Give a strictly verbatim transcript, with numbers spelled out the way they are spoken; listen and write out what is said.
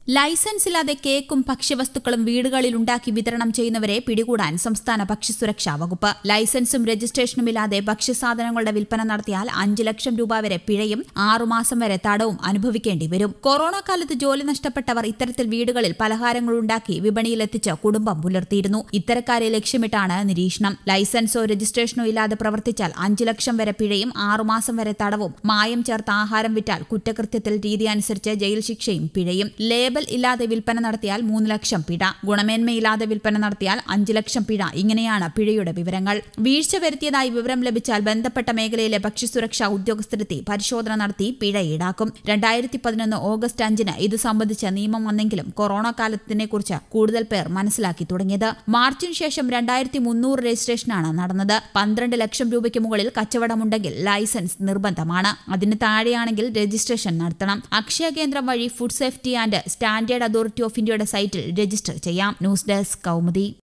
Licence ഇല്ലാതെ കേക്കും ഭക്ഷ്യവസ്തുക്കളും വീടുകളിൽ ഉണ്ടാക്കി വിതരണം ചെയ്യുന്നവരെ പിടികൂടാൻ സംസ്ഥാന ഭക്ഷ്യസുരക്ഷാ വകുപ്പ്. ലൈസൻസും രജിസ്ട്രേഷനുമില്ലാതെ ഭക്ഷ്യസാധനങ്ങളുടെ വിൽപ്പന നടത്തിയാൽ അഞ്ച് ലക്ഷം രൂപ വരെ പിഴയും ആറുമാസം വരെ തടവും അനുഭവിക്കേണ്ടി വരും. കൊറോണ കാലത്ത് ജോലി നഷ്ടപ്പെട്ടവർ ഇത്തരത്തിൽ വീടുകളിൽ പലഹാരങ്ങൾ ഉണ്ടാക്കി വിപണിയിലെത്തിച്ച് കുടുംബം പുലർത്തിയിരുന്നു. ഇത്തരക്കാരെ ലക്ഷ്യമിട്ടാണ് നിരീക്ഷണം. ലൈസൻസോ രജിസ്ട്രേഷനോ ഇല്ലാതെ പ്രവർത്തിച്ചാൽ അഞ്ച് ലക്ഷം വരെ പിഴയും ആറുമാസം വരെ തടവും, മായം ചേർത്ത ആഹാരം വിറ്റാൽ കുറ്റകൃത്യത്തിൽ രീതി അനുസരിച്ച് ജയിൽ ശിക്ഷയും പിഴയും, ലേബൽ ഇല്ലാതെ വിൽപ്പന നടത്തിയാൽ മൂന്ന് ലക്ഷം പിഴ, ഗുണമേന്മയില്ലാതെ വിൽപ്പന നടത്തിയാൽ അഞ്ച് ലക്ഷം പിഴ. ഇങ്ങനെയാണ് പിഴയുടെ വിവരങ്ങൾ. വീഴ്ച വരുത്തിയതായി വിവരം ലഭിച്ചാൽ ബന്ധപ്പെട്ട മേഖലയിലെ ഭക്ഷ്യസുരക്ഷാ ഉദ്യോഗസ്ഥരെത്തി പരിശോധന നടത്തി പിഴ ഈടാക്കും. രണ്ടായിരത്തി പതിനൊന്ന് ഓഗസ്റ്റ് അഞ്ചിന് ഇത് സംബന്ധിച്ച നിയമം വന്നെങ്കിലും കൊറോണ കാലത്തിനെക്കുറിച്ച് കൂടുതൽ പേർ മനസ്സിലാക്കി തുടങ്ങിയത് മാർച്ചിന് ശേഷം രണ്ടായിരത്തി മുന്നൂറ് രജിസ്ട്രേഷനാണ് നടന്നത്. പന്ത്രണ്ട് ലക്ഷം രൂപയ്ക്ക് മുകളിൽ കച്ചവടമുണ്ടെങ്കിൽ ലൈസൻസ് നിർബന്ധമാണ്. അതിന് താഴെയാണെങ്കിൽ രജിസ്ട്രേഷൻ നടത്തണം. അക്ഷയ കേന്ദ്രം വഴി food safety and standard authority of ഇന്ത്യയുടെ സൈറ്റിൽ രജിസ്റ്റർ ചെയ്യാം. News desk Kaumudi.